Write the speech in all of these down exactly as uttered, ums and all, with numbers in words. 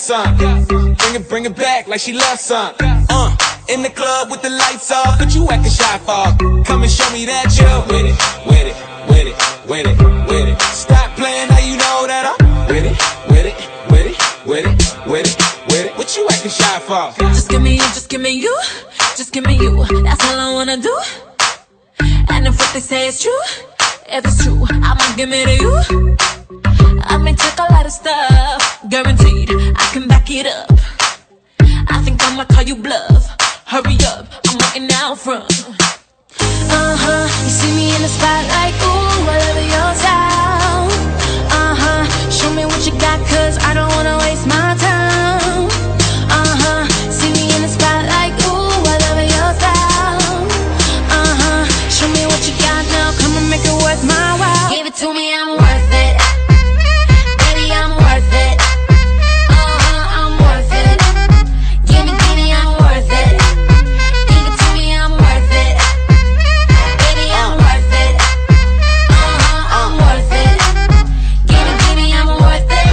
some. Bring it, bring it back like she loves some. Uh, in the club with the lights off, but you acting shy for. Come and show me that you're with it, with it, with it, with it, with it. Stop playing, now you know that I'm with it, with it, with it, with it, with it, with it. What you acting shy for? Just give me you, just give me you, just give me you. That's all I wanna do. And if what they say is true, if it's true, I'ma give it to you. I may take a lot of stuff, guaranteed I can back it up. I think I'ma call you bluff. Hurry up, I'm walking out front. Uh-huh, you see me in the spotlight, ooh, I love your style. Uh-huh, show me what you got, cause I don't wanna waste my time. Uh-huh, see me in the spotlight, ooh, I love your style. Uh-huh, show me what you got now, come and make it worth my while. Give it to me, I'm worth it. Baby, I'm worth it. Uh-huh, I'm worth it. Give me, give me, I'm worth it. Give it to me, I'm worth it. Baby, I'm worth it. Uh-huh, I'm worth it. Give me, give me, I'm worth it.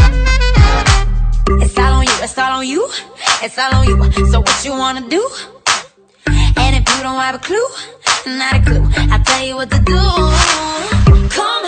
It's all on you, it's all on you, it's all on you. So what you wanna do? And if you don't have a clue, not a clue, I'll tell you what to do. Come